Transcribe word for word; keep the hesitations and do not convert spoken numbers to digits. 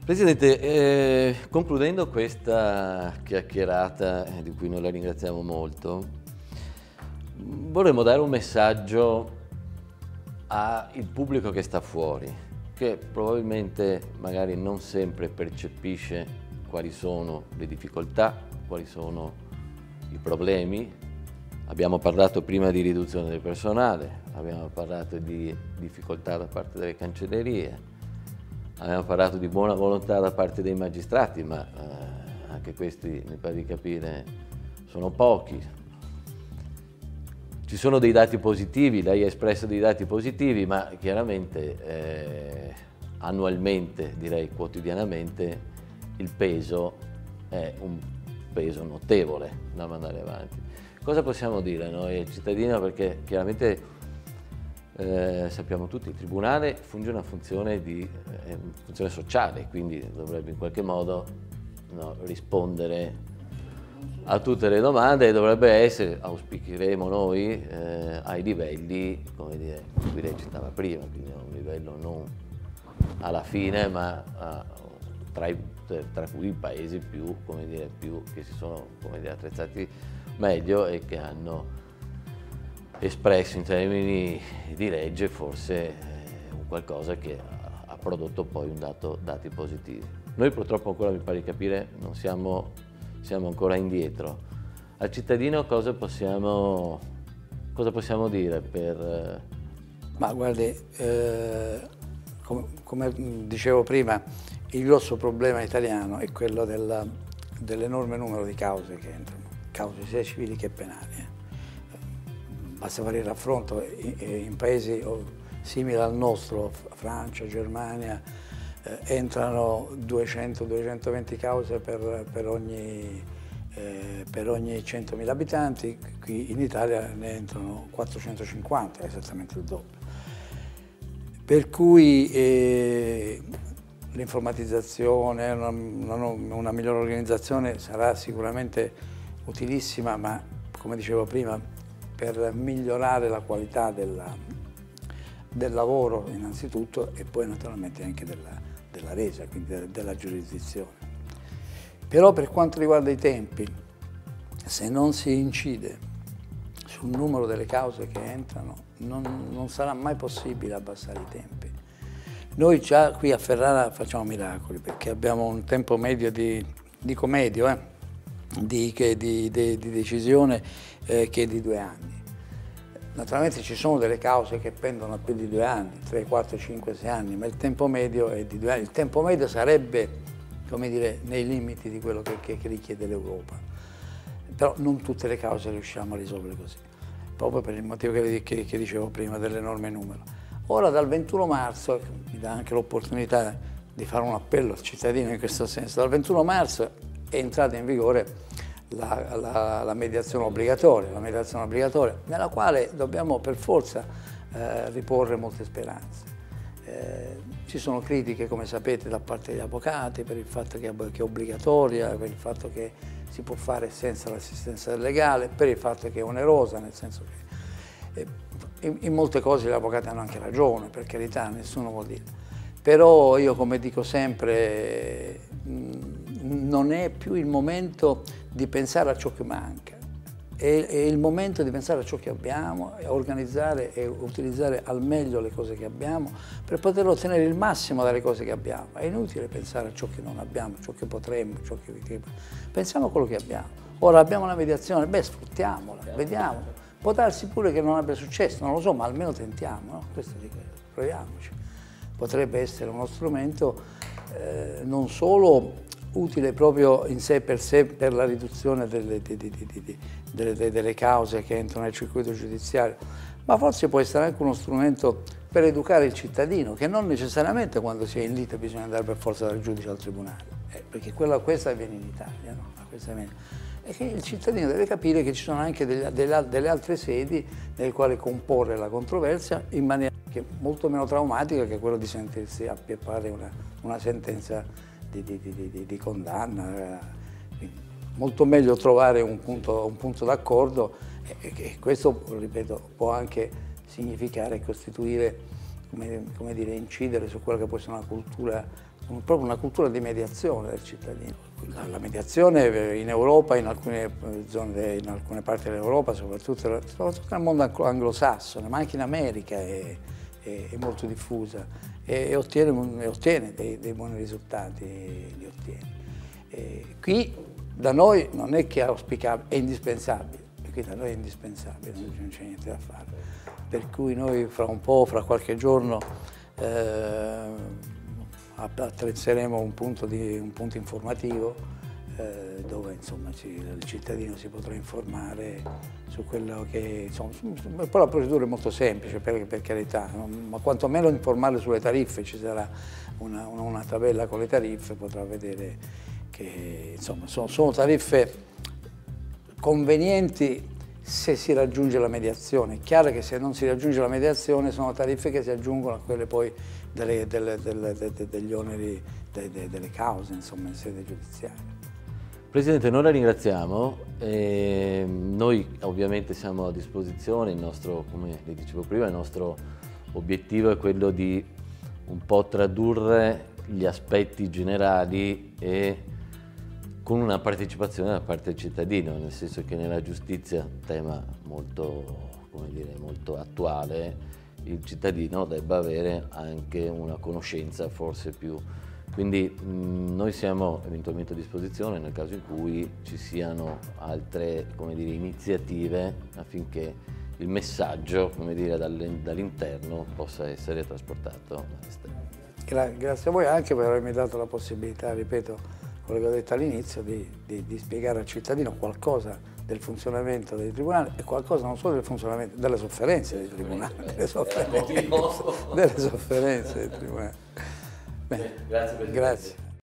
Presidente, eh, concludendo questa chiacchierata, eh, di cui noi la ringraziamo molto, vorremmo dare un messaggio al pubblico che sta fuori, che probabilmente magari non sempre percepisce quali sono le difficoltà, quali sono i problemi. Abbiamo parlato prima di riduzione del personale, abbiamo parlato di difficoltà da parte delle cancellerie, abbiamo parlato di buona volontà da parte dei magistrati, ma eh, anche questi, mi pare di capire, sono pochi. Ci sono dei dati positivi, lei ha espresso dei dati positivi, ma chiaramente eh, annualmente, direi quotidianamente, il peso è un peso notevole da mandare avanti. Cosa possiamo dire noi al cittadino? Perché chiaramente Eh, sappiamo tutti, il Tribunale funge una funzione, di, eh, funzione sociale, quindi dovrebbe in qualche modo no, rispondere a tutte le domande e dovrebbe essere, auspicheremo noi, eh, ai livelli, come dire, di cui lei citava prima, quindi a un livello non alla fine, ma a, tra, i, tra cui i paesi più, come dire, più che si sono come dire, attrezzati meglio e che hanno espresso in termini di legge forse eh, un qualcosa che ha, ha prodotto poi un dato, dati positivi. Noi purtroppo ancora, mi pare di capire, non siamo, siamo ancora indietro. Al cittadino cosa possiamo, cosa possiamo dire per... Ma guardi, eh, com come dicevo prima, il grosso problema italiano è quello dell'enorme numero di cause che entrano, cause sia civili che penali. Eh. Basta fare il raffronto in, in paesi simili al nostro, Francia, Germania, eh, entrano duecento duecentoventi cause per, per ogni, eh, per ogni centomila abitanti, qui in Italia ne entrano quattrocentocinquanta, esattamente il doppio. Per cui eh, l'informatizzazione, una, una, una migliore organizzazione sarà sicuramente utilissima, ma come dicevo prima, per migliorare la qualità della, del lavoro innanzitutto e poi naturalmente anche della, della resa, quindi de, della giurisdizione. Però per quanto riguarda i tempi, se non si incide sul numero delle cause che entrano, non, non sarà mai possibile abbassare i tempi. Noi già qui a Ferrara facciamo miracoli perché abbiamo un tempo medio di, dico medio, eh, di, che, di, di, di decisione eh, che è di due anni. Naturalmente ci sono delle cause che pendono a più di due anni, tre, quattro, cinque, sei anni, ma il tempo medio è di due anni. Il tempo medio sarebbe, come dire, nei limiti di quello che, che, che richiede l'Europa. Però non tutte le cause riusciamo a risolvere così, proprio per il motivo che, che, che dicevo prima dell'enorme numero. Ora dal ventuno marzo, mi dà anche l'opportunità di fare un appello al cittadino in questo senso, dal ventuno marzo è entrata in vigore La, la, la mediazione obbligatoria, la mediazione obbligatoria, nella quale dobbiamo per forza eh, riporre molte speranze. Eh, ci sono critiche, come sapete, da parte degli avvocati per il fatto che, che è obbligatoria, per il fatto che si può fare senza l'assistenza del legale, per il fatto che è onerosa, nel senso che eh, in, in molte cose gli avvocati hanno anche ragione, per carità, nessuno vuol dire. Però io, come dico sempre, mh, non è più il momento di pensare a ciò che manca, è, è il momento di pensare a ciò che abbiamo, e organizzare e utilizzare al meglio le cose che abbiamo per poter ottenere il massimo dalle cose che abbiamo. È inutile pensare a ciò che non abbiamo, ciò che potremmo, ciò che, che... pensiamo a quello che abbiamo. Ora abbiamo la mediazione, beh, sfruttiamola, vediamo. Può darsi pure che non abbia successo, non lo so, ma almeno tentiamo, no? Questo dico, proviamoci. Potrebbe essere uno strumento eh, non solo utile proprio in sé per sé per la riduzione delle, di, di, di, di, delle, delle cause che entrano nel circuito giudiziario, ma forse può essere anche uno strumento per educare il cittadino, che non necessariamente quando si è in lite bisogna andare per forza dal giudice al tribunale, eh, perché quella, questa avviene in Italia, no? Questa avviene. E che il cittadino deve capire che ci sono anche delle, delle, delle altre sedi nelle quali comporre la controversia in maniera che molto meno traumatica che quello di sentirsi appioppare una, una sentenza Di, di, di, di condanna. Quindi, molto meglio trovare un punto, un punto d'accordo e, e questo, ripeto, può anche significare costituire, come, come dire, incidere su quella che può essere una cultura un, proprio una cultura di mediazione del cittadino. La, la mediazione in Europa, in alcune zone, in alcune parti dell'Europa, soprattutto, soprattutto nel mondo anglosassone, ma anche in America è, è, è molto diffusa e, e ottiene, e ottiene dei, dei buoni risultati. Li ottiene. E qui da noi non è che è auspicabile, è indispensabile, e qui da noi è indispensabile, non c'è niente da fare. Per cui noi fra un po', fra qualche giorno, eh, attrezzeremo un punto, di, un punto informativo eh, dove insomma, ci, il cittadino si potrà informare su quello che... Insomma, poi la procedura è molto semplice, per, per carità, no? Ma quantomeno informare sulle tariffe, ci sarà una, una, una tabella con le tariffe, potrà vedere che insomma, sono, sono tariffe convenienti se si raggiunge la mediazione. È chiaro che se non si raggiunge la mediazione sono tariffe che si aggiungono a quelle poi delle, delle, delle, delle, degli oneri delle, delle cause, insomma, in sede giudiziaria. Presidente, noi la ringraziamo. E noi ovviamente siamo a disposizione, il nostro, come le dicevo prima, il nostro obiettivo è quello di un po' tradurre gli aspetti generali e con una partecipazione da parte del cittadino, nel senso che nella giustizia, tema molto, come dire, molto attuale, il cittadino debba avere anche una conoscenza forse più. Quindi mh, noi siamo eventualmente a disposizione nel caso in cui ci siano altre, come dire, iniziative affinché il messaggio, come dire, dall'interno possa essere trasportato all'esterno. Gra grazie a voi anche per avermi dato la possibilità, ripeto, quello che ho detto all'inizio, di, di, di spiegare al cittadino qualcosa del funzionamento dei tribunali e qualcosa non solo del funzionamento, delle sofferenze dei tribunali, delle sofferenze, delle sofferenze dei tribunali. Bene, grazie Presidente. Grazie.